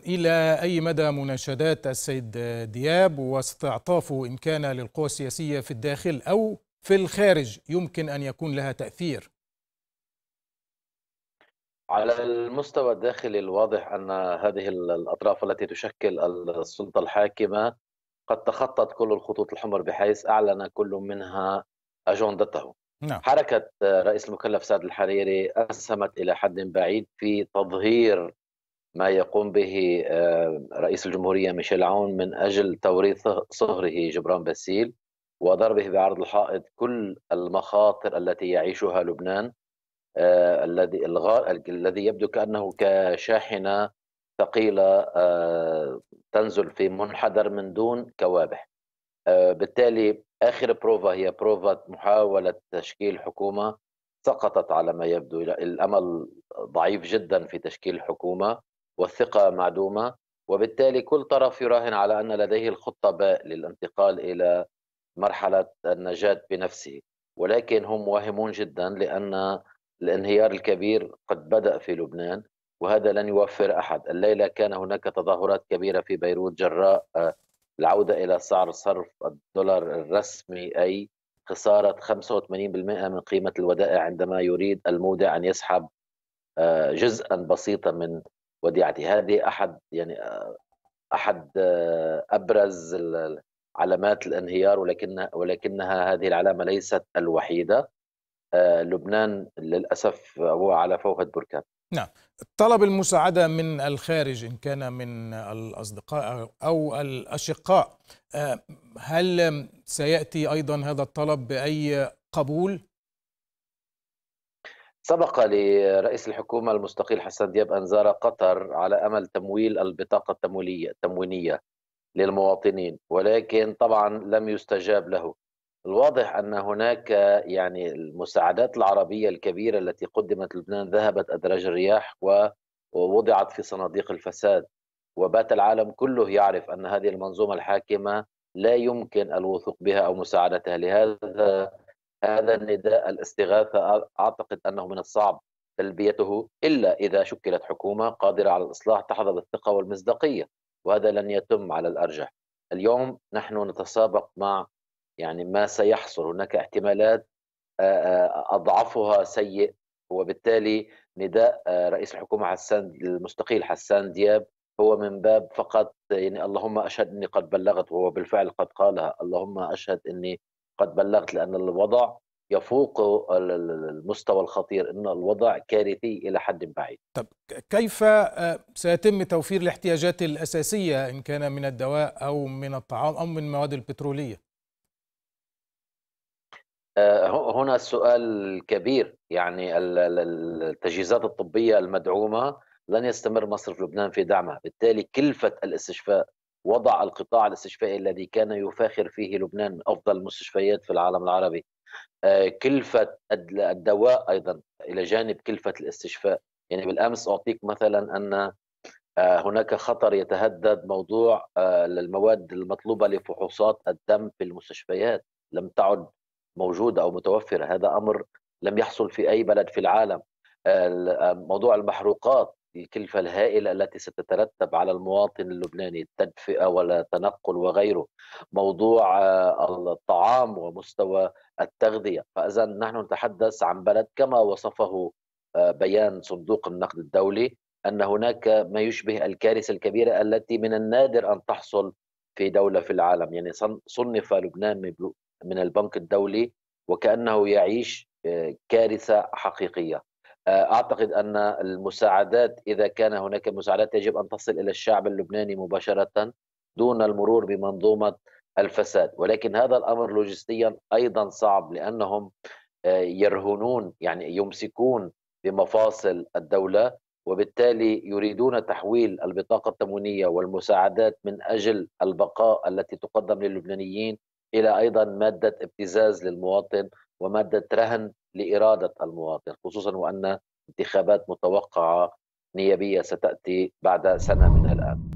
إلى أي مدى مناشدات السيد دياب واستعطافه إن كان للقوى السياسية في الداخل أو في الخارج يمكن أن يكون لها تأثير؟ على المستوى الداخلي الواضح أن هذه الأطراف التي تشكل السلطة الحاكمة قد تخطت كل الخطوط الحمر، بحيث أعلن كل منها أجندته. نعم. حركة رئيس المكلف سعد الحريري أسهمت إلى حد بعيد في تظهير ما يقوم به رئيس الجمهورية ميشيل عون من أجل توريث صهره جبران باسيل، وضربه بعرض الحائط كل المخاطر التي يعيشها لبنان. الذي يبدو كأنه كشاحنة ثقيلة تنزل في منحدر من دون كوابح. بالتالي آخر بروفا هي بروفا محاولة تشكيل حكومة سقطت على ما يبدو. الأمل ضعيف جدا في تشكيل الحكومة والثقة معدومة، وبالتالي كل طرف يراهن على أن لديه الخطة باء للانتقال إلى مرحلة النجاة بنفسه. ولكن هم واهمون جدا، لأن الانهيار الكبير قد بدأ في لبنان، وهذا لن يوفر أحد. الليلة كان هناك تظاهرات كبيرة في بيروت جراء العودة إلى سعر صرف الدولار الرسمي، أي خسارة 85% من قيمة الودائع، عندما يريد المودع أن يسحب جزءا بسيطا من وديعته. هذه أحد أبرز علامات الانهيار، ولكنها هذه العلامة ليست الوحيدة. لبنان للأسف هو على فوهة بركان. نعم. طلب المساعدة من الخارج إن كان من الأصدقاء أو الأشقاء، هل سيأتي أيضا هذا الطلب بأي قبول؟ سبق لرئيس الحكومة المستقيل حسن دياب أن زار قطر على أمل تمويل البطاقة التموينية للمواطنين، ولكن طبعا لم يستجاب له. الواضح أن هناك المساعدات العربية الكبيرة التي قدمت لبنان ذهبت أدراج الرياح ووضعت في صناديق الفساد، وبات العالم كله يعرف أن هذه المنظومة الحاكمة لا يمكن الوثوق بها أو مساعدتها. لهذا هذا النداء الاستغاثة أعتقد أنه من الصعب تلبيته إلا إذا شكلت حكومة قادرة على الإصلاح تحظى بالثقة والمصداقية، وهذا لن يتم على الأرجح. اليوم نحن نتسابق مع ما سيحصل. هناك احتمالات أضعفها سيء، وبالتالي نداء رئيس الحكومة المستقيل حسان دياب هو من باب فقط اللهم أشهد أني قد بلغت، وهو بالفعل قد قالها. اللهم أشهد أني قد بلغت، لأن الوضع يفوق المستوى الخطير، أن الوضع كارثي إلى حد بعيد. طب كيف سيتم توفير الاحتياجات الأساسية إن كان من الدواء أو من الطعام أو من المواد البترولية؟ هنا السؤال الكبير. التجهيزات الطبية المدعومة لن يستمر مصرف لبنان في دعمها، بالتالي كلفة الاستشفاء، وضع القطاع الاستشفائي الذي كان يفاخر فيه لبنان من أفضل المستشفيات في العالم العربي، كلفة الدواء أيضا إلى جانب كلفة الاستشفاء. بالأمس أعطيك مثلا أن هناك خطر يتهدد موضوع المواد المطلوبة لفحوصات الدم في المستشفيات لم تعد موجودة أو متوفرة. هذا أمر لم يحصل في أي بلد في العالم. موضوع المحروقات، الكلفة الهائلة التي ستترتب على المواطن اللبناني، التدفئة ولا تنقل وغيره. موضوع الطعام ومستوى التغذية. فإذا نحن نتحدث عن بلد كما وصفه بيان صندوق النقد الدولي، أن هناك ما يشبه الكارثة الكبيرة التي من النادر أن تحصل في دولة في العالم. صنف لبنان من البنك الدولي وكأنه يعيش كارثة حقيقية. أعتقد أن المساعدات، إذا كان هناك مساعدات، يجب أن تصل إلى الشعب اللبناني مباشرة دون المرور بمنظومة الفساد. ولكن هذا الأمر لوجستيا أيضا صعب، لأنهم يرهنون، يمسكون بمفاصل الدولة، وبالتالي يريدون تحويل البطاقة التموينية والمساعدات من أجل البقاء التي تقدم للبنانيين إلى أيضا مادة ابتزاز للمواطن ومادة رهن لإرادة المواطن، خصوصا وأن انتخابات متوقعة نيابية ستأتي بعد سنة من الآن.